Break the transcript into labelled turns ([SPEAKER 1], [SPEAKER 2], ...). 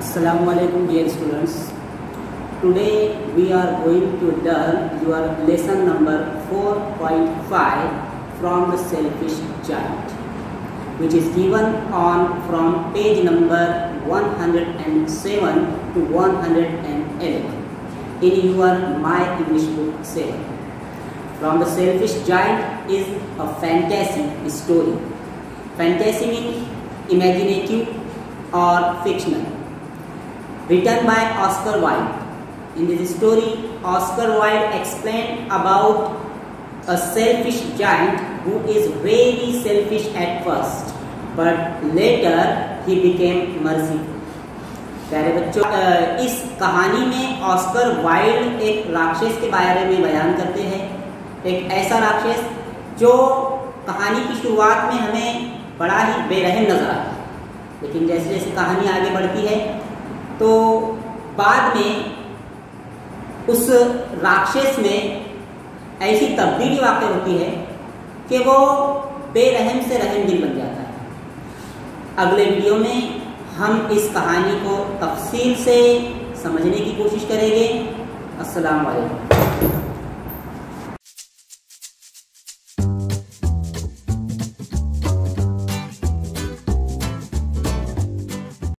[SPEAKER 1] Assalamualaikum dear students. Today we are going to learn your lesson number 4.5 from the selfish giant, which is given on from page number 107 to 111 in your My English Book 7. From the selfish giant is a fantasy story. Fantasy means imaginative or fictional. Written by Oscar Wilde. In this story, Oscar Wilde explained about a selfish giant who is very selfish at first, but later he became merciful. प्यारे बच्चों, इस कहानी में Oscar Wilde एक राक्षस के बारे में बयान करते हैं। एक ऐसा राक्षस जो कहानी की शुरुआत में हमें बड़ा ही बेरहम नजर आता है, लेकिन जैसे जैसे कहानी आगे बढ़ती है तो बाद में उस राक्षस में ऐसी तब्दीली वाक़ई होती है कि वो बेरहम से रहमदिल बन जाता है। अगले वीडियो में हम इस कहानी को तफसील से समझने की कोशिश करेंगे। अस्सलाम वालेकुम।